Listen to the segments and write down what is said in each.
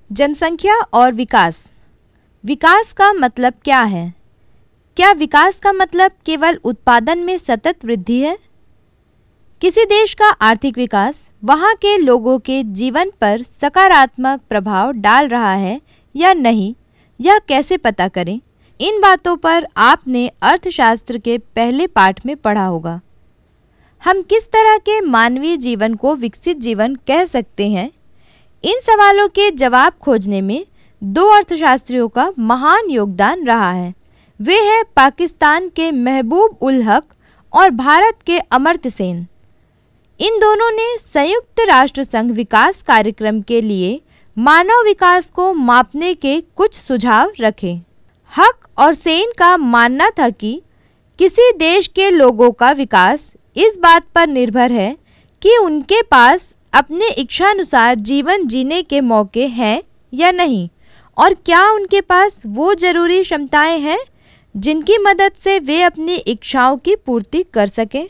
जनसंख्या और विकास। विकास का मतलब क्या है? क्या विकास का मतलब केवल उत्पादन में सतत वृद्धि है? किसी देश का आर्थिक विकास वहाँ के लोगों के जीवन पर सकारात्मक प्रभाव डाल रहा है या नहीं, यह कैसे पता करें? इन बातों पर आपने अर्थशास्त्र के पहले पाठ में पढ़ा होगा। हम किस तरह के मानवीय जीवन को विकसित जीवन कह सकते हैं? इन सवालों के जवाब खोजने में दो अर्थशास्त्रियों का महान योगदान रहा है। वे हैं पाकिस्तान के महबूब उल हक और भारत के अमर्त्य सेन। इन दोनों ने संयुक्त राष्ट्र संघ विकास कार्यक्रम के लिए मानव विकास को मापने के कुछ सुझाव रखे। हक और सेन का मानना था कि किसी देश के लोगों का विकास इस बात पर निर्भर है कि उनके पास अपने इच्छानुसार जीवन जीने के मौके हैं या नहीं, और क्या उनके पास वो जरूरी क्षमताएं हैं जिनकी मदद से वे अपनी इच्छाओं की पूर्ति कर सकें।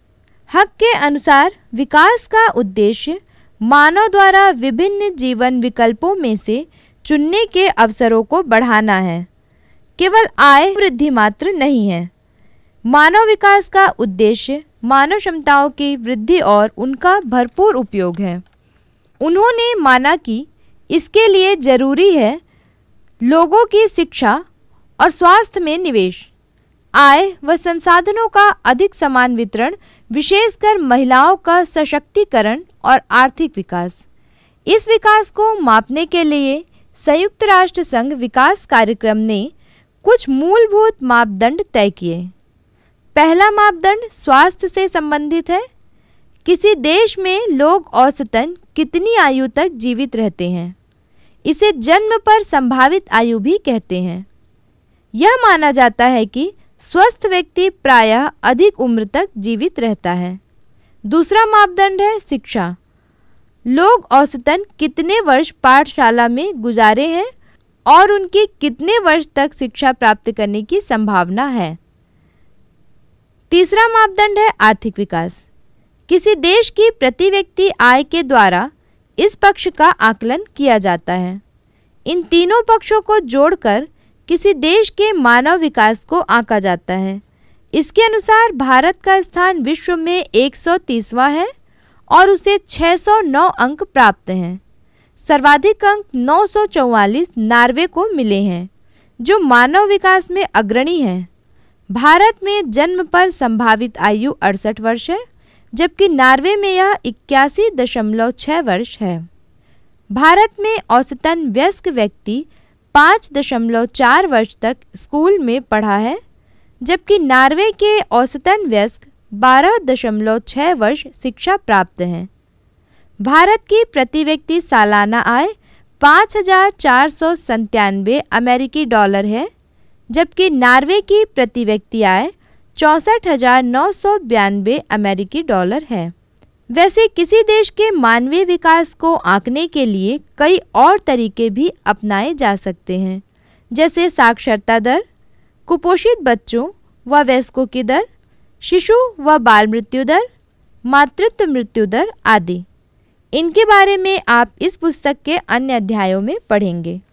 हक के अनुसार विकास का उद्देश्य मानव द्वारा विभिन्न जीवन विकल्पों में से चुनने के अवसरों को बढ़ाना है, केवल आय वृद्धि मात्र नहीं है। मानव विकास का उद्देश्य मानव क्षमताओं की वृद्धि और उनका भरपूर उपयोग है। उन्होंने माना कि इसके लिए जरूरी है लोगों की शिक्षा और स्वास्थ्य में निवेश, आय व संसाधनों का अधिक समान वितरण, विशेषकर महिलाओं का सशक्तिकरण और आर्थिक विकास। इस विकास को मापने के लिए संयुक्त राष्ट्र संघ विकास कार्यक्रम ने कुछ मूलभूत मापदंड तय किए। पहला मापदंड स्वास्थ्य से संबंधित है। किसी देश में लोग औसतन कितनी आयु तक जीवित रहते हैं? इसे जन्म पर संभावित आयु भी कहते हैं। यह माना जाता है कि स्वस्थ व्यक्ति प्रायः अधिक उम्र तक जीवित रहता है। दूसरा मापदंड है शिक्षा। लोग औसतन कितने वर्ष पाठशाला में गुजारे हैं और उनकी कितने वर्ष तक शिक्षा प्राप्त करने की संभावना है। तीसरा मापदंड है आर्थिक विकास। किसी देश की प्रति व्यक्ति आय के द्वारा इस पक्ष का आकलन किया जाता है। इन तीनों पक्षों को जोड़कर किसी देश के मानव विकास को आंका जाता है। इसके अनुसार भारत का स्थान विश्व में 130वां है और उसे 609 अंक प्राप्त हैं। सर्वाधिक अंक 944 नार्वे को मिले हैं, जो मानव विकास में अग्रणी है। भारत में जन्म पर संभावित आयु 68 वर्ष है, जबकि नार्वे में यह 81.6 वर्ष है। भारत में औसतन वयस्क व्यक्ति 5.4 वर्ष तक स्कूल में पढ़ा है, जबकि नार्वे के औसतन वयस्क 12.6 वर्ष शिक्षा प्राप्त हैं। भारत की प्रति व्यक्ति सालाना आय 5,497 अमेरिकी डॉलर है, जबकि नार्वे की प्रति व्यक्ति आय 64,992 अमेरिकी डॉलर है। वैसे किसी देश के मानवीय विकास को आंकने के लिए कई और तरीके भी अपनाए जा सकते हैं, जैसे साक्षरता दर, कुपोषित बच्चों व वयस्कों की दर, शिशु व बाल मृत्यु दर, मातृत्व मृत्यु दर आदि। इनके बारे में आप इस पुस्तक के अन्य अध्यायों में पढ़ेंगे।